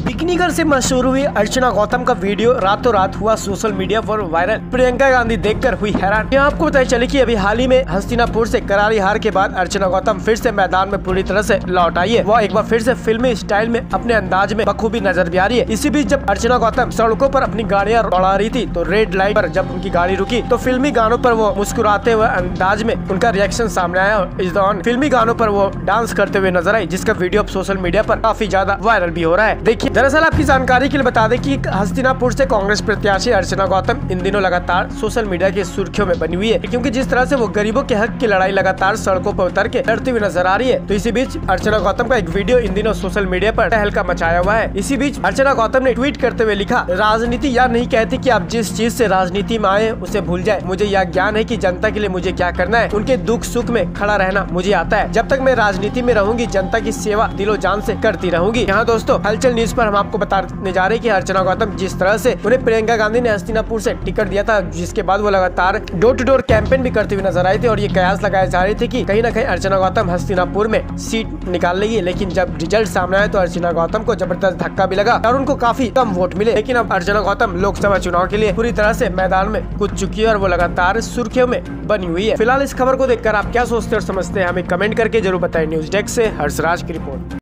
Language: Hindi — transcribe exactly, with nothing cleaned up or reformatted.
पिकनिकर से मशहूर हुई अर्चना गौतम का वीडियो रातों रात हुआ सोशल मीडिया पर वायरल। प्रियंका गांधी देखकर हुई हैरान। यहाँ आपको बताया चले कि अभी हाल ही में हस्तिनापुर से करारी हार के बाद अर्चना गौतम फिर से मैदान में पूरी तरह से लौट आई है। वह एक बार फिर से फिल्मी स्टाइल में अपने अंदाज में बखूबी नजर भी आ रही है। इसी बीच जब अर्चना गौतम सड़कों पर अपनी गाड़ियाँ दौड़ा रही थी तो रेड लाइट पर जब उनकी गाड़ी रुकी तो फिल्मी गानों पर वो मुस्कुराते हुए अंदाज में उनका रिएक्शन सामने आया और इस दौरान फिल्मी गानों पर वो डांस करते हुए नजर आई, जिसका वीडियो अब सोशल मीडिया पर काफी ज्यादा वायरल भी हो रहा है। देखिए, दरअसल आपकी जानकारी के लिए बता दें कि हस्तिनापुर से कांग्रेस प्रत्याशी अर्चना गौतम इन दिनों लगातार सोशल मीडिया की सुर्खियों में बनी हुई है, क्योंकि जिस तरह से वो गरीबों के हक की लड़ाई लगातार सड़कों पर उतर के लड़ती हुई नजर आ रही है। तो इसी बीच अर्चना गौतम का एक वीडियो इन दिनों सोशल मीडिया पर तहलका मचाया हुआ है। इसी बीच अर्चना गौतम ने ट्वीट करते हुए लिखा, राजनीति यार नहीं कहती कि आप जिस चीज से राजनीति में आए उसे भूल जाए। मुझे यह ज्ञान है कि जनता के लिए मुझे क्या करना है, उनके दुख सुख में खड़ा रहना मुझे आता है। जब तक मैं राजनीति में रहूंगी जनता की सेवा दिलो जान से करती रहूंगी। यहाँ दोस्तों हलचल न्यूज पर हम आपको बताने जा रहे हैं कि अर्चना गौतम जिस तरह से उन्हें प्रियंका गांधी ने हस्तिनापुर से टिकट दिया था, जिसके बाद वो लगातार डोर टू डोर कैंपेन भी करते हुए नजर आए थे और ये कयास लगाए जा रहे थे कि कहीं ना कहीं अर्चना गौतम हस्तिनापुर में सीट निकाल लेगी। लेकिन जब रिजल्ट सामने आया तो अर्चना गौतम को जबरदस्त धक्का भी लगा और उनको काफी कम वोट मिले। लेकिन अब अर्चना गौतम लोकसभा चुनाव के लिए पूरी तरह से मैदान में कूद चुकी है और वो लगातार सुर्खियों में बनी हुई है। फिलहाल इस खबर को देखकर आप क्या सोचते और समझते हैं हमें कमेंट करके जरूर बताएं। न्यूज डेस्क से हर्षराज की रिपोर्ट।